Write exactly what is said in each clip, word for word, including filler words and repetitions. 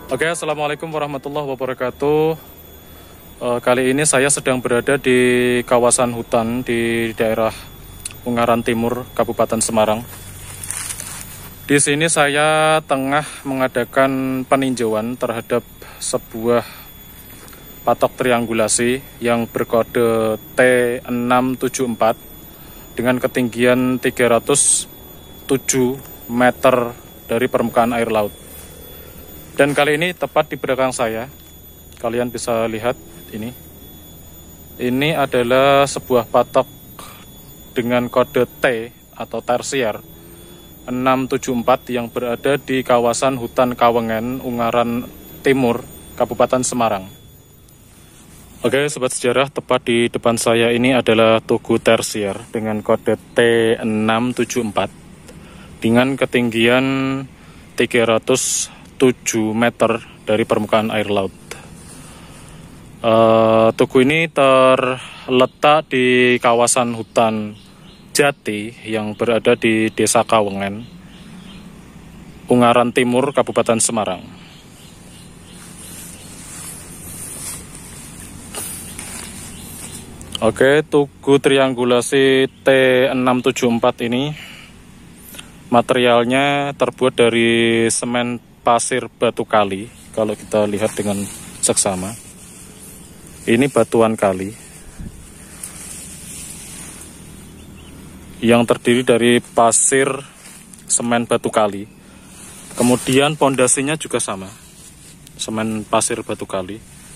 Oke, assalamualaikum warahmatullahi wabarakatuh. E, kali ini saya sedang berada di kawasan hutan di daerah Ungaran Timur, Kabupaten Semarang. Di sini saya tengah mengadakan peninjauan terhadap sebuah patok triangulasi yang berkode T enam tujuh empat dengan ketinggian tiga ratus tujuh meter dari permukaan air laut. Dan kali ini tepat di belakang saya, kalian bisa lihat ini. Ini adalah sebuah patok dengan kode T atau tersier enam tujuh empat yang berada di kawasan hutan Kawengen, Ungaran Timur, Kabupaten Semarang. Oke, sobat sejarah, tepat di depan saya ini adalah tugu tersier dengan kode T enam tujuh empat dengan ketinggian tiga ratus tujuh meter dari permukaan air laut. Uh, tugu ini terletak di kawasan hutan jati yang berada di Desa Kawengen, Ungaran Timur, Kabupaten Semarang. Oke, tugu triangulasi T enam tujuh empat ini materialnya terbuat dari semen pasir batu kali. Kalau kita lihat dengan seksama, ini batuan kali yang terdiri dari pasir, semen batu kali. Kemudian pondasinya juga sama, semen pasir batu kali.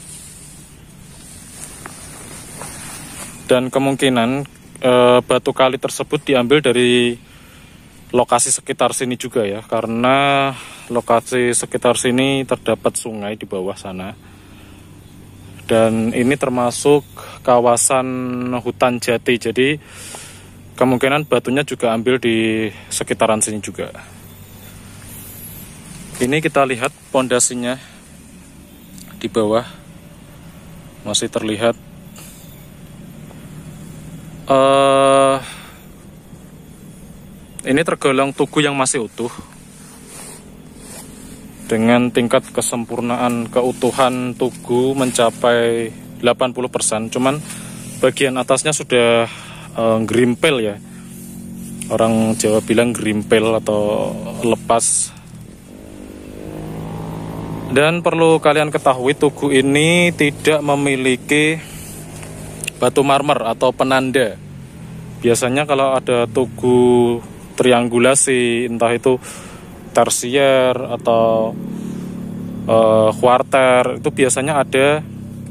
Dan kemungkinan e, batu kali tersebut diambil dari lokasi sekitar sini juga ya, karena lokasi sekitar sini terdapat sungai di bawah sana. Dan ini termasuk kawasan hutan jati, jadi kemungkinan batunya juga ambil di sekitaran sini juga. Ini kita lihat pondasinya di bawah masih terlihat uh, ini tergolong tugu yang masih utuh dengan tingkat kesempurnaan keutuhan tugu mencapai delapan puluh persen. Cuman bagian atasnya sudah uh, gerimpel ya. Orang Jawa bilang gerimpel atau lepas. Dan perlu kalian ketahui, tugu ini tidak memiliki batu marmer atau penanda. Biasanya kalau ada tugu triangulasi, entah itu tersier atau uh, kuarter, itu biasanya ada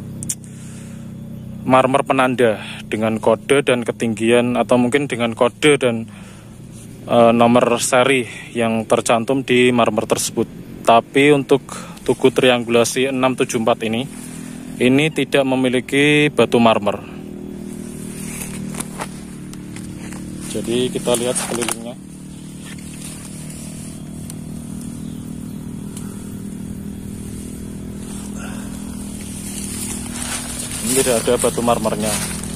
marmer penanda dengan kode dan ketinggian, atau mungkin dengan kode dan uh, nomor seri yang tercantum di marmer tersebut. Tapi untuk tugu triangulasi enam tujuh empat ini ini tidak memiliki batu marmer. Jadi kita lihat sekelilingnya. Ini tidak ada batu marmernya.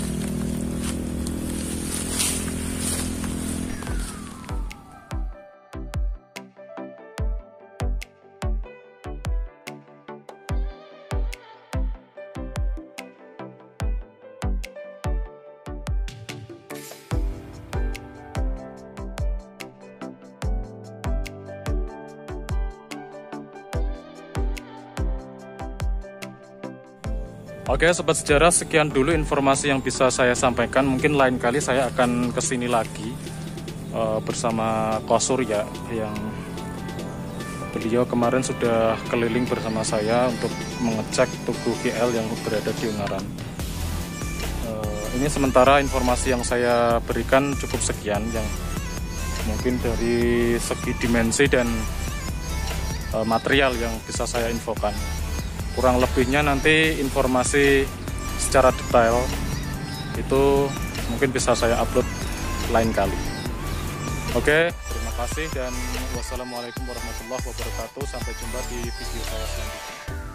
Oke sobat sejarah, sekian dulu informasi yang bisa saya sampaikan. Mungkin lain kali saya akan kesini lagi uh, bersama Kosurya, yang beliau kemarin sudah keliling bersama saya untuk mengecek tugu G L yang berada di Ungaran. Uh, ini sementara informasi yang saya berikan cukup sekian, yang mungkin dari segi dimensi dan uh, material yang bisa saya infokan. Kurang lebihnya nanti informasi secara detail itu mungkin bisa saya upload lain kali. Oke, terima kasih dan wassalamualaikum warahmatullahi wabarakatuh. Sampai jumpa di video saya selanjutnya.